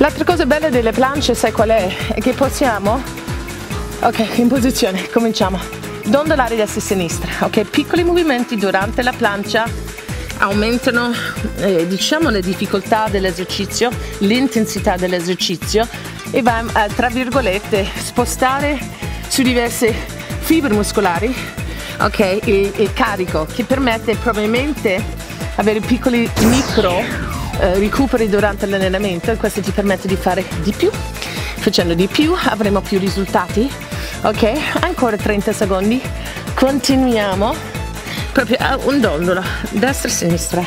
L'altra cosa bella delle planche, sai qual è? È che possiamo, ok, in posizione, cominciamo, dondolare destra e sinistra, ok? Piccoli movimenti durante la plancia aumentano, diciamo, le difficoltà dell'esercizio, l'intensità dell'esercizio e va a, tra virgolette, spostare su diverse fibre muscolari, ok? Il carico che permette probabilmente avere piccoli micro recuperi durante l'allenamento e questo ti permette di fare di più. Facendo di più avremo più risultati, ok? Ancora 30 secondi, continuiamo, proprio un dondolo, destra e sinistra,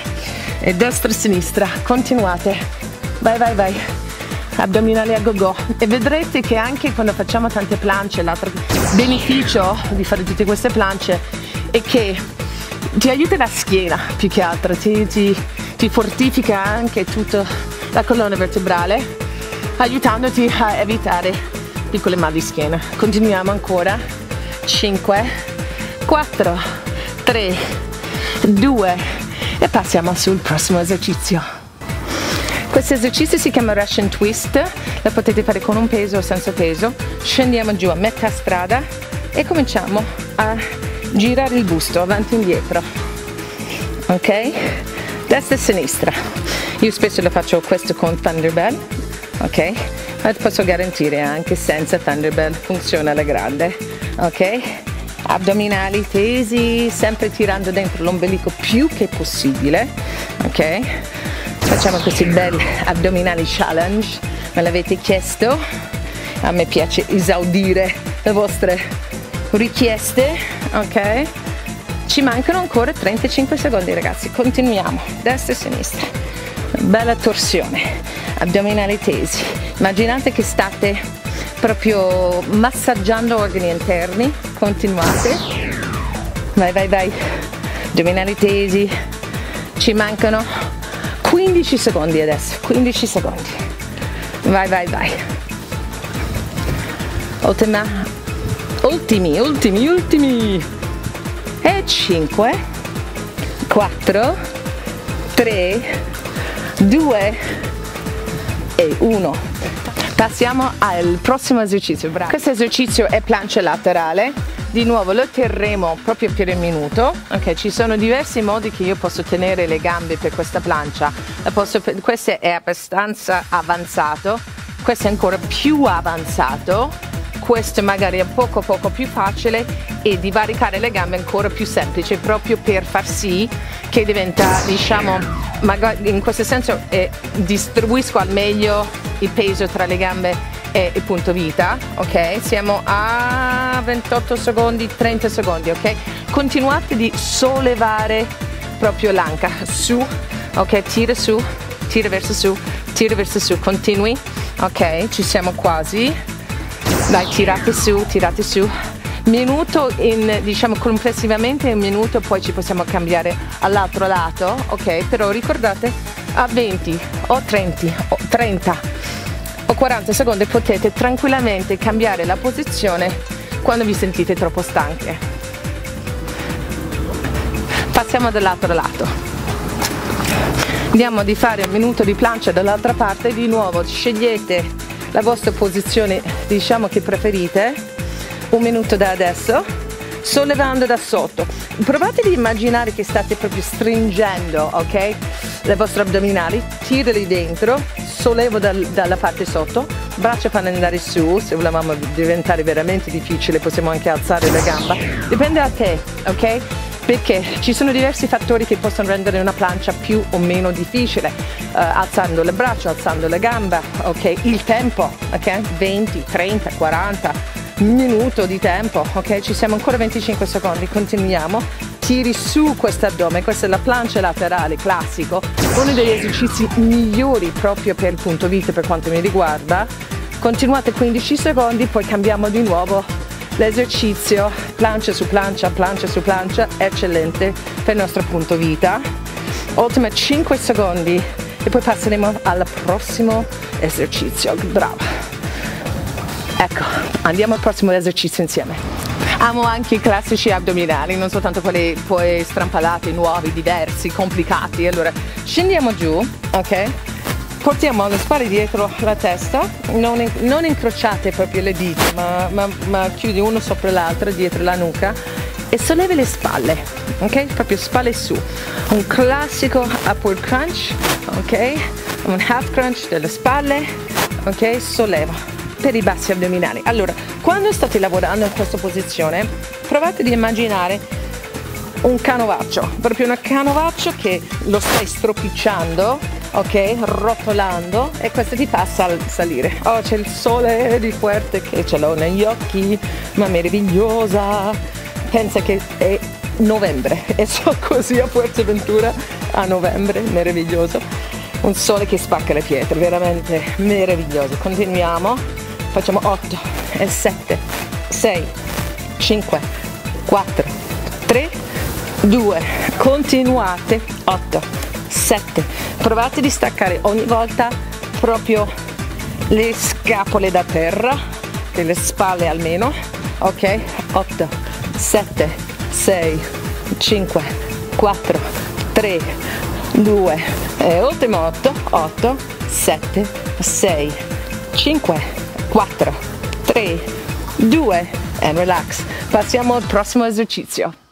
continuate, vai vai vai, addominali a go go, e vedrete che anche quando facciamo tante planche, l'altro beneficio di fare tutte queste planche è che ti aiuta la schiena più che altro, ti fortifica anche tutta la colonna vertebrale, aiutandoti a evitare piccole mal di schiena. Continuiamo ancora, 5, 4, 3, 2 e passiamo sul prossimo esercizio. Questo esercizio si chiama Russian Twist, la potete fare con un peso o senza peso. Scendiamo giù a metà strada e cominciamo a girare il busto avanti e indietro, ok? Destra e sinistra. Io spesso lo faccio questo con Thunderbell, ok? Ma posso garantire anche senza Thunderbell, funziona alla grande, ok? Addominali tesi, sempre tirando dentro l'ombelico più che possibile, ok? Facciamo questi belli addominali challenge, me l'avete chiesto, a me piace esaudire le vostre richieste, ok? Ci mancano ancora 35 secondi ragazzi, continuiamo, destra e sinistra, bella torsione, addominali tesi, immaginate che state proprio massaggiando organi interni, continuate, vai vai vai, addominali tesi, ci mancano 15 secondi adesso, 15 secondi, vai vai vai, ultimi, e 5, 4, 3, 2 e 1. Passiamo al prossimo esercizio. Bravo. Questo esercizio è plancia laterale, di nuovo lo terremo proprio per un minuto, ok? Ci sono diversi modi che io posso tenere le gambe per questa plancia, questo è abbastanza avanzato, questo è ancora più avanzato, questo magari è poco più facile e divaricare le gambe è ancora più semplice, proprio per far sì che diventa, diciamo, magari in questo senso distribuisco al meglio il peso tra le gambe e il punto vita, ok? Siamo a 28 secondi, 30 secondi, ok? Continuate di sollevare proprio l'anca su, ok? Tira su, tira verso su, continui, ok? Ci siamo quasi. Dai, tirate su, minuto diciamo complessivamente un minuto, poi ci possiamo cambiare all'altro lato, ok? Però ricordate, a 20 o 30 o 40 secondi potete tranquillamente cambiare la posizione quando vi sentite troppo stanche. Passiamo dall'altro lato. Andiamo di fare un minuto di plancia dall'altra parte, di nuovo scegliete la vostra posizione, diciamo, che preferite, un minuto da adesso, sollevando da sotto. Provate ad immaginare che state proprio stringendo, ok? Le vostre addominali, tirali dentro, sollevo dalla parte sotto, braccia fanno andare su, se volevamo diventare veramente difficile possiamo anche alzare la gamba, dipende da te, ok? Perché ci sono diversi fattori che possono rendere una plancia più o meno difficile, alzando le braccia, alzando la gamba, ok? Il tempo, ok? 20, 30, 40 minuto di tempo, ok? Ci siamo ancora 25 secondi, continuiamo, tiri su quest'addome, questa è la plancia laterale classico, uno degli esercizi migliori proprio per il punto vita per quanto mi riguarda. Continuate 15 secondi, poi cambiamo di nuovo l'esercizio, plancia su plancia, eccellente per il nostro punto vita. Ultima 5 secondi e poi passeremo al prossimo esercizio. Brava. Ecco, andiamo al prossimo esercizio insieme. Amo anche i classici addominali, non soltanto quelli poi strampalati, nuovi, diversi, complicati. Allora, scendiamo giù, ok? portiamo le spalle dietro la testa, non incrociate proprio le dita, ma chiudi uno sopra l'altro dietro la nuca e sollevi le spalle, ok? Proprio spalle su. Un classico upward crunch, ok? Un half crunch delle spalle, ok? Solleva per i bassi addominali. Allora, quando state lavorando in questa posizione, provate ad immaginare un canovaccio, proprio un canovaccio che lo stai stropicciando, ok? Rotolando, e questo ti fa salire. Oh, c'è il sole di Fuerte che ce l'ho negli occhi, ma meravigliosa. Pensa che è novembre e so così a Fuerteventura a novembre, meraviglioso. Un sole che spacca le pietre, veramente meraviglioso. Continuiamo, facciamo 8 e 7, 6, 5, 4, 3, 2, continuate, 8, 7, provate di staccare ogni volta proprio le scapole da terra, le spalle almeno, ok? 8, 7, 6, 5, 4, 3, 2, e ultimo 8, 7, 6, 5, 4, 3, 2, and relax. Passiamo al prossimo esercizio.